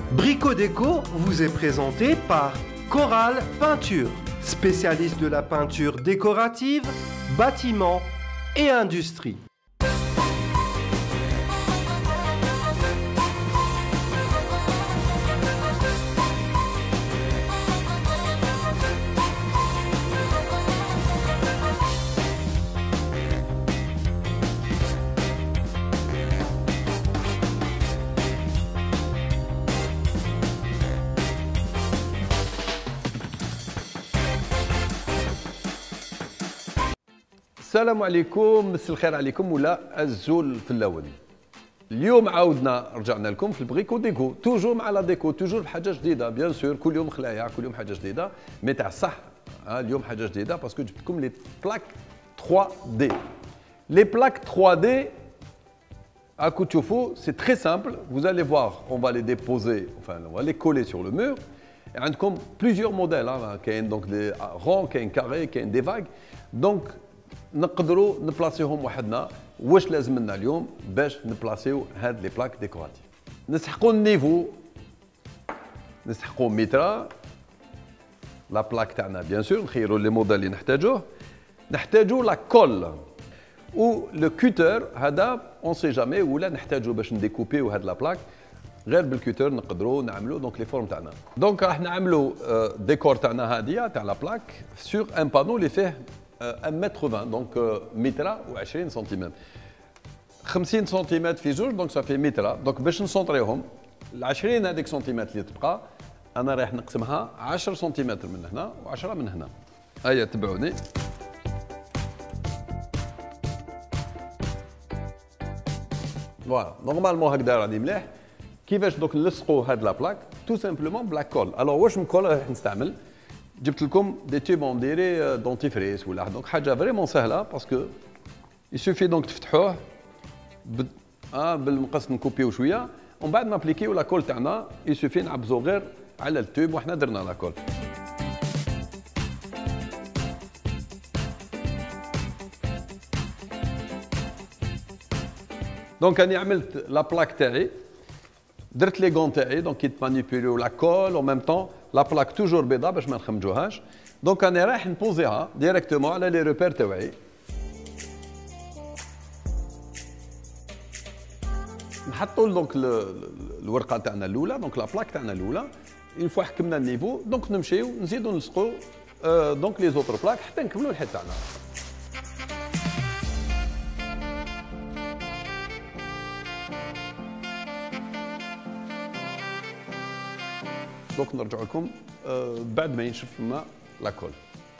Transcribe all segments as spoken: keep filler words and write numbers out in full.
Brico Déco vous est présenté par Coral Peinture, spécialiste de la peinture décorative, bâtiment et industrie. السلام عليكم، مساء الخير عليكم ولا الزول في الاول. اليوم عاودنا رجعنا لكم في البريكو ديكو، توجور مع لا ديكو، توجور بحاجه جديده، بيان سور كل يوم خلايا، كل يوم حاجه جديده، مي تاع الصح اليوم حاجه جديده باسكو جبت لكم لي بلاك ثري دي. لي بلاك ثري دي راكم تشوفوا سي تري سامبل، vous allez voir, on va les déposer, enfin on va les coller sur le mur. عندكم plusieurs modèles, كاين donc des ronds, كاين carrés, كاين des vagues. Donc نقدروا نبلاصيوهم وحدنا. واش لازم لنا اليوم باش نبلاصيو هاد لي بلاك ديكوراتيف؟ نسحقوا النيفو، نسحقوا متر لا بلاك تاعنا بيان سور، نخيروا لي موديل اللي نحتاجوه. نحتاجوا لا كول و لو كوتر، هذا اون سي جامي ولا نحتاجوا باش نديكوبيو هاد لا بلاك. غير بالكوتر نقدروا نعملوا دونك لي فورم تاعنا. دونك راح نعملوا ديكور تاعنا هاديه تاع لا بلاك سور ان بانو اللي فيه un mètre vingt, donc متر وعشرين سنتيمتر. خمسين سنتيمتر في زوج، دونك صافي متر. دونك باش نسونطريهم ال عشرين هذيك سنتيمتر اللي تبقى انا راح نقسمها عشرة سنتيمتر من هنا و10 من هنا. هيا تبعوني. فوالا نورمالمون هكذا راني مليح. كيفاش دوك نلصقوا هاد لا بلاك؟ تو سامبلومون بلا كول. الوغ واش من كول راح نستعمل؟ جبت لكم دي تيوب اون ديري دونتيفريس ولا دونك حاجه فريمون سهله باسكو يسوفي دونك تفتحوه بال... اه بالمقص نكوبيو شويه ومن بعد نابليكيو لا كول تاعنا. يسوفي نعبزو غير على التوب وحنا درنا لا كول. دونك راني عملت لا بلاك تاعي، درت لي غون تاعي دونك كي تمانيبيليو لا كول اون ميم طون لا بلاك توجور بيضاء باش ما نخمجوهاش. دونك انا رايح نبوزيها ديريكتومون على لي روبير تاوعي. نحطوا دونك الورقه تاعنا الاولى، دونك لا بلاك تاعنا الاولى. اون فوا حكمنا النيفو دونك نمشيو نزيدو نلصقوا دونك لي زوتر بلاك حتى نكملوا الحيط تاعنا. دونك نرجع لكم بعد ما ينشف لنا لا كول.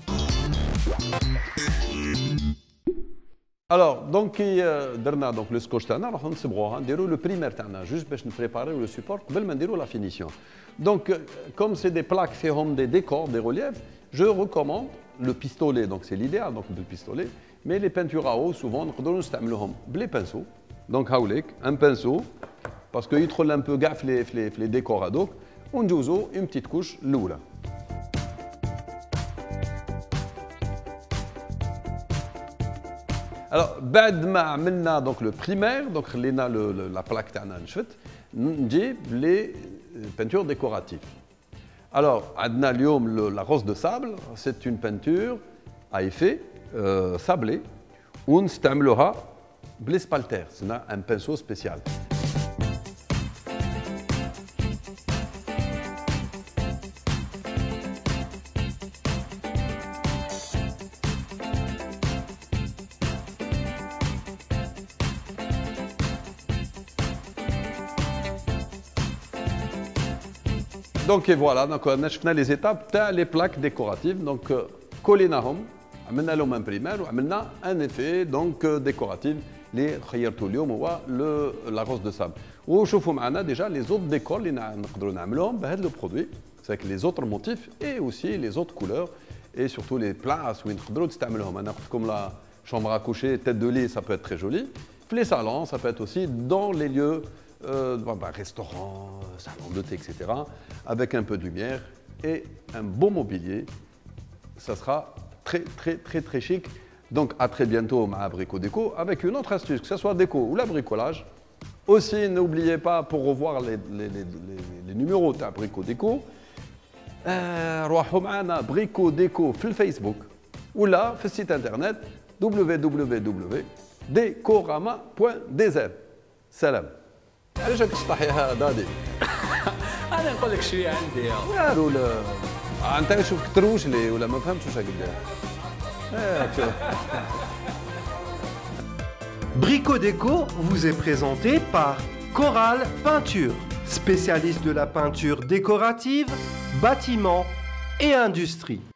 الوغ دونك كي درنا دونك لو سكوتش تاعنا نروحو نصبغوها، نديرو لو بريمير تاعنا جوست باش نبريباريو لو سيبور قبل ما نديرو لا فينيسيون. دونك كوم سي دي بلاك فيهم دي ديكور دي ريليف، جو ريكوموند لو بيستولي. دونك سي ليديال دونك بالبيستولي، مي لي بانتور اهو سوفون نقدروا نستعملوهم بلي بانسو. دونك هاوليك ان بانسو باسكو يدخل ان بو كاع في لي في لي ديكور هذوك وندوزو اون بتيت كوش الاولى. الوغ بعد ما عملنا دونك لو بريمير دونك خلينا لا بلاك تاعنا نشفت، نجيب لي بانتور ديكوراتيف. الوغ عندنا اليوم لا روز دو سابل، سي اون بانتور ا ايفي سابلي ونستعملوها بلي سبالتير، سنا ان بانسو سبيسيال. دونك فوالا دونك انا شفنا لي زيتاب تاع لي بلاك ديكوراتيف. دونك كوليناهم، عملنا لهم ان بريمير وعملنا ان افي دونك ديكوراتيف اللي خيرته اليوم هو لو لا روز دو ساب. وشوفوا معنا ديجا لي زوت ديكور اللي نقدروا نعملوهم بهذا لو برودوي، ساك لي زوتر موتيف اي اوسي لي زوت كولور اي سورتو لي بلاص وين تقدروا تستعملوهم. انا قلت لكم لا شومبر ا كوشي تيت دو لي سا بو ات تري جولي، في لي صالون سا بو ات اوسي دون لي ليو Euh, bah, restaurant, salon de thé, et cetera, avec un peu de lumière et un beau mobilier. Ça sera très, très, très, très chic. Donc, à très bientôt à Brico Déco avec une autre astuce, que ce soit déco ou la bricolage. Aussi, n'oubliez pas, pour revoir les, les, les, les لي نيميرو تاع بريكو ديكو روحوا معنا بريكو ديكو في الفيسبوك ولا في السيت انترنت دبليو دبليو دبليو دوت ديكوراما دوت دي زد. سلام. علاش راك تشطح يا دادي؟ انا نقول لك شويه عندي يا ولا انت شوف تروش لي ولا ما فهمتش واش راك داير. Brico Déco vous est présenté par Coral Peinture, spécialiste de la peinture décorative, bâtiment et industrie.